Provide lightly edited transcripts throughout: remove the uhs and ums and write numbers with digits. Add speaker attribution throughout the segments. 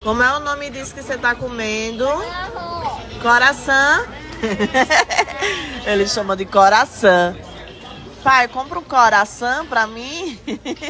Speaker 1: Como é o nome disso que você tá comendo? Coração. Ele chama de coração. Pai, compra um coração pra mim.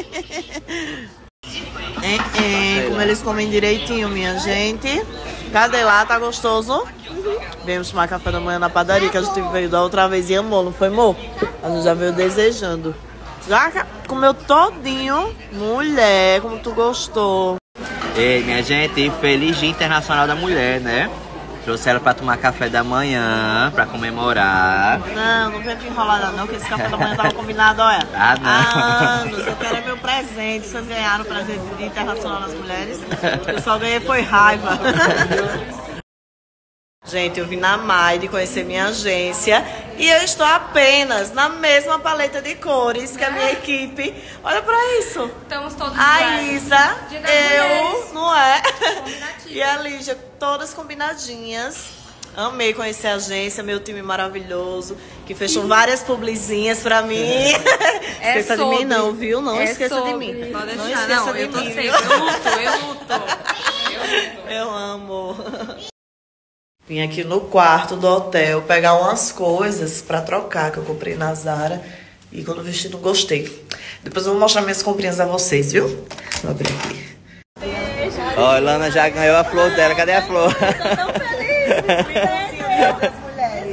Speaker 1: Como eles comem direitinho, minha gente. Cadê lá? Tá gostoso? Viemos tomar café da manhã na padaria, que a gente veio da outra vez e amou, não foi, amor? A gente já veio desejando. Já comeu todinho. Mulher, como tu gostou.
Speaker 2: Ei, minha gente, feliz Dia Internacional da Mulher, né? Trouxe ela pra tomar café da manhã, pra comemorar.
Speaker 1: Não vem enrolada não, que esse café da manhã tava combinado, olha.
Speaker 2: Ah, não.
Speaker 1: Há anos, eu quero meu presente. Vocês ganharam o presente do Dia Internacional das Mulheres? Eu só ganhei foi raiva. Gente, eu vim na Maide conhecer minha agência e eu estou apenas na mesma paleta de cores que a minha equipe. Olha pra isso.
Speaker 3: Estamos todos
Speaker 1: a Isa, eu, não é?
Speaker 3: Combinativo.
Speaker 1: E a Lígia, todas combinadinhas. Amei conhecer a agência, meu time maravilhoso, que fechou várias publizinhas pra mim. Esqueça de mim não, viu? Não esqueça de mim.
Speaker 3: Pode deixar,
Speaker 1: Não esqueça de
Speaker 3: eu tô
Speaker 1: mim,
Speaker 3: sempre,
Speaker 1: viu?
Speaker 3: eu luto.
Speaker 1: Eu amo. Vim aqui no quarto do hotel pegar umas coisas pra trocar que eu comprei na Zara. E quando vesti não gostei. Depois eu vou mostrar minhas comprinhas a vocês, viu? Vou abrir aqui.
Speaker 2: Ó, a Lana já ganhou a flor dela. Cadê a flor?
Speaker 1: Eu tô tão feliz. Das mulheres.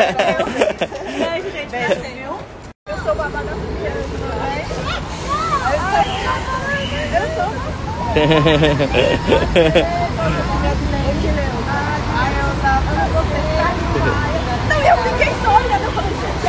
Speaker 1: Beijo, viu?
Speaker 4: Eu sou babada da Não, eu fiquei só olhando, eu falei, gente,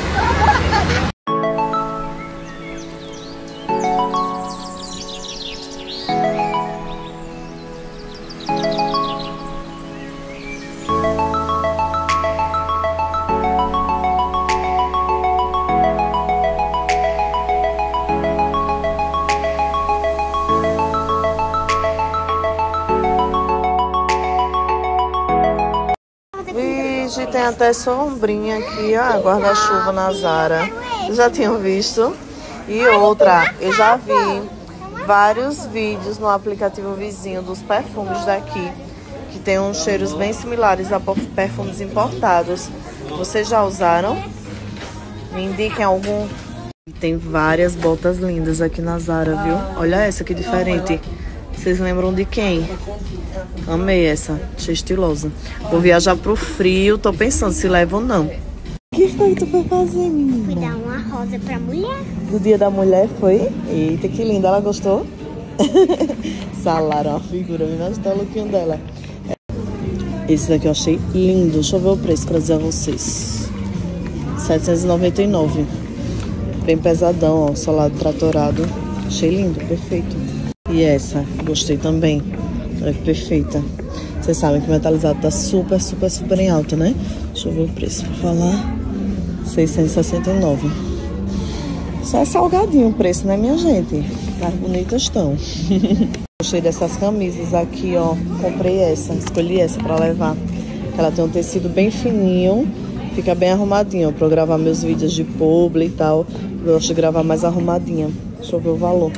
Speaker 1: tem até sombrinha aqui, ó, guarda-chuva na Zara. Vocês já tinham visto? E outra, eu já vi vários vídeos no aplicativo vizinho dos perfumes daqui, que tem uns cheiros bem similares a perfumes importados. Vocês já usaram? Me indiquem algum. Tem várias botas lindas aqui na Zara, viu? Olha essa que diferente. Vocês lembram de quem? Amei essa, achei estilosa. Vou viajar pro frio, tô pensando se levo ou não. O que foi que tu foi fazer, menina?
Speaker 4: Fui dar uma rosa pra mulher.
Speaker 1: Do Dia da Mulher, foi? Eita, que linda, ela gostou? Salara, uma figura, me mostra o lookinho dela. Esse daqui eu achei lindo, deixa eu ver o preço pra dizer a vocês. R$799. Bem pesadão, ó, solado tratorado. Achei lindo, perfeito. E essa, gostei também. Olha que perfeita. Vocês sabem que o metalizado tá super em alta, né? Deixa eu ver o preço pra falar. 669. Só é salgadinho o preço, né, minha gente? Mas bonitas estão. Gostei dessas camisas aqui, ó. Comprei essa, escolhi essa pra levar. Ela tem um tecido bem fininho. Fica bem arrumadinho, ó, pra eu gravar meus vídeos de publi e tal. Eu gosto de gravar mais arrumadinha. Deixa eu ver o valor.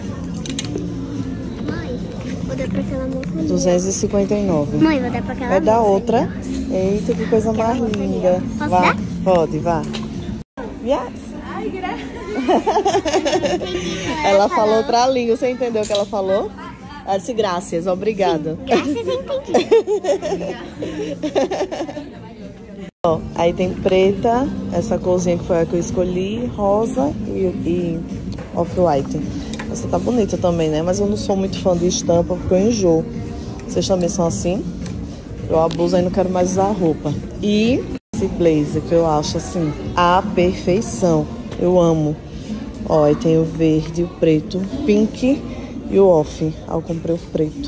Speaker 4: Vou dar pra aquela moça.
Speaker 1: 259.
Speaker 4: Mãe, vou dar pra aquela
Speaker 1: Vai dar
Speaker 4: moça.
Speaker 1: outra. Eita, que coisa mais linda.
Speaker 4: Posso
Speaker 1: Vá,
Speaker 4: dar?
Speaker 1: pode, vá. Yes.
Speaker 4: Ai, graças.
Speaker 1: Ela falou outra língua, você entendeu o que ela falou? Ela disse graças, obrigada.
Speaker 4: Graças, entendi.
Speaker 1: Ó, aí tem preta, essa corzinha que foi a que eu escolhi, rosa e off-white. Essa tá bonita também, né? Mas eu não sou muito fã de estampa porque eu enjoo. Vocês também são assim? Eu abuso aí, não quero mais usar roupa. E esse blazer que eu acho assim, a perfeição. Eu amo. Ó, aí tem o verde, o preto, o pink e o off. Aí eu comprei o preto.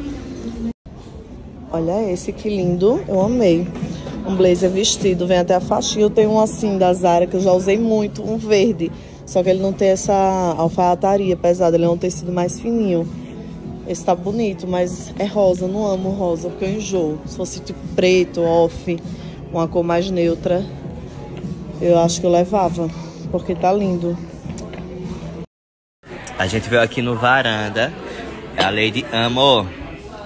Speaker 1: Olha esse, que lindo. Eu amei. Um blazer vestido, vem até a faixinha. Eu tenho um assim da Zara que eu já usei muito, um verde. Só que ele não tem essa alfaiataria pesada, ele é um tecido mais fininho. Esse tá bonito, mas é rosa, não amo rosa, porque eu enjoo. Se fosse tipo preto, off, uma cor mais neutra, eu acho que eu levava, porque tá lindo.
Speaker 2: A gente veio aqui no Varanda. A Lady amou.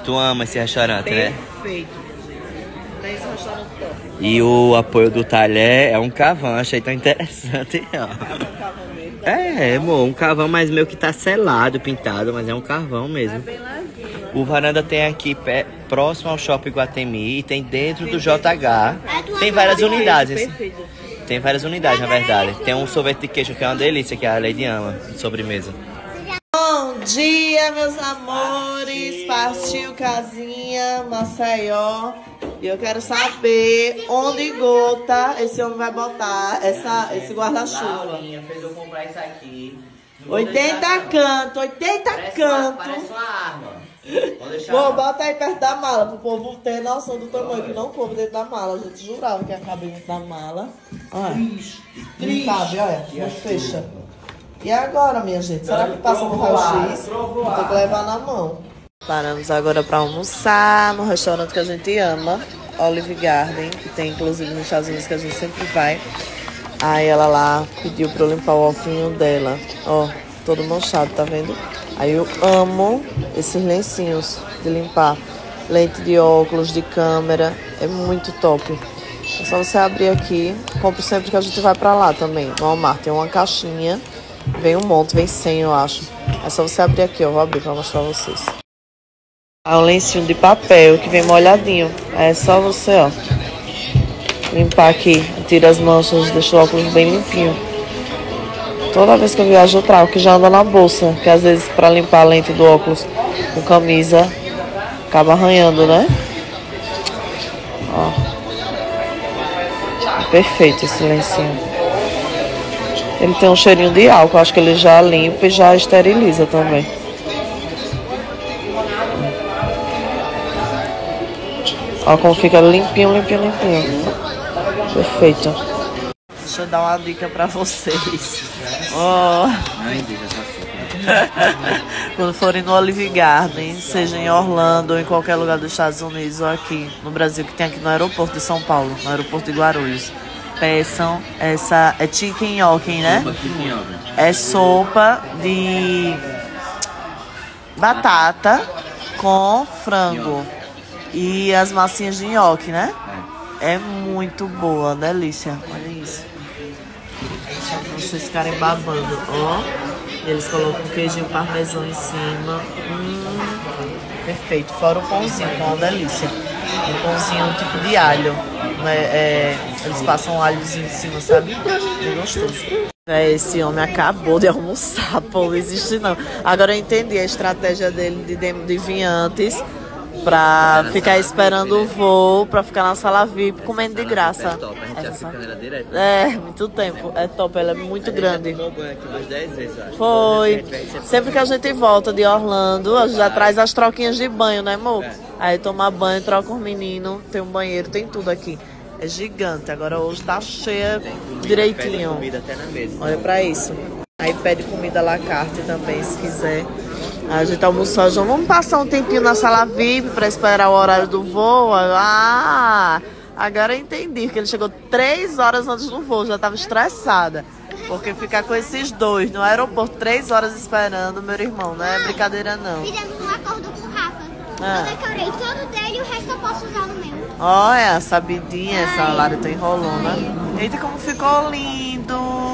Speaker 2: Tu ama esse restaurante, né?
Speaker 1: Perfeito. Tem esse restaurante top.
Speaker 2: E o apoio do talher é um cavão, achei tão interessante. Ó. Amor, um carvão, mas meio que tá selado, pintado, mas é um carvão mesmo.
Speaker 1: Bem levinho, né?
Speaker 2: O varanda tem aqui próximo ao Shopping Guatemi e tem dentro do JH. Tem várias unidades.
Speaker 1: Perfeito.
Speaker 2: Tem várias unidades, na verdade. Tem um sorvete de queijo que é uma delícia, que a Lady ama, de sobremesa.
Speaker 1: Bom dia, meus amores. Partiu casinha, Maceió. E eu quero saber onde Gota esse homem vai botar esse guarda-chuva.
Speaker 2: Fez eu comprar isso aqui.
Speaker 1: 80 canto, 80 canto.
Speaker 2: Parece uma arma.
Speaker 1: Bom, bota aí perto da mala pro povo ter noção do tamanho, que não coube dentro da mala. A gente jurava que ia caber dentro da mala. Olha. Não cabe, olha. Não fecha. E agora, minha gente? Será que passa no raio-x? Vou ter que levar na mão. Paramos agora para almoçar no restaurante que a gente ama, Olive Garden, que tem inclusive nos Estados Unidos, que a gente sempre vai. Aí ela lá pediu para eu limpar o óculos dela. Ó, todo manchado, tá vendo? Aí eu amo esses lencinhos de limpar. Lente de óculos, de câmera, é muito top. É só você abrir aqui. Compro sempre que a gente vai para lá também. No Walmart tem uma caixinha, vem um monte, vem 100 eu acho. É só você abrir aqui, ó, vou abrir para mostrar pra vocês. É um lencinho de papel que vem molhadinho. É só você, ó, limpar aqui, tira as manchas, deixa o óculos bem limpinho. Toda vez que eu viajo eu trago, que já anda na bolsa, que às vezes para limpar a lente do óculos com camisa acaba arranhando, né? Ó, perfeito esse lencinho. Ele tem um cheirinho de álcool, acho que ele já limpa e já esteriliza também. Ó como fica limpinho, limpinho, limpinho. Perfeito. Deixa eu dar uma dica pra vocês. Ó, quando forem no Olive Garden, seja em Orlando ou em qualquer lugar dos Estados Unidos ou aqui no Brasil, que tem aqui no aeroporto de São Paulo, no aeroporto de Guarulhos, peçam essa, é chicken yoken, né? É sopa de batata com frango e as massinhas de nhoque, né? É muito boa, delícia. Olha isso. Só pra vocês ficarem babando, ó. E eles colocam um queijinho parmesão em cima. Perfeito. Fora o pãozinho, que é uma delícia. Um pãozinho tipo de alho. Eles passam um alhozinho em cima, sabe? Bem gostoso. Esse homem acabou de almoçar, pô, não existe não. Agora eu entendi a estratégia dele de vir antes, pra ficar esperando o voo, pra ficar na sala VIP comendo de graça.
Speaker 2: É top, a gente já fica nela direto.
Speaker 1: É, muito tempo. É top, ela é muito grande.
Speaker 2: Tomou banho aqui umas 10 vezes, eu acho.
Speaker 1: Foi. Sempre que a gente volta de Orlando, a gente já traz as troquinhas de banho, né, amor? Aí toma banho, troca os meninos, tem um banheiro, tem tudo aqui. É gigante, agora hoje tá cheia direitinho.
Speaker 2: Pede comida até na mesa.
Speaker 1: Olha pra isso. Aí pede comida à la carte também, se quiser. A gente almoçou, já vamos passar um tempinho na sala VIP pra esperar o horário do voo. Ah, agora eu entendi que ele chegou 3 horas antes do voo, já tava estressada. Porque ficar com esses dois no aeroporto 3 horas esperando, meu irmão, não é brincadeira não.
Speaker 4: Fizemos um acordo com o Rafa.
Speaker 1: Ah.
Speaker 4: Eu decorei todo dele e o resto eu posso usar no meu.
Speaker 1: Olha, sabidinha, essa Lara tá enrolando. Eita, como ficou lindo!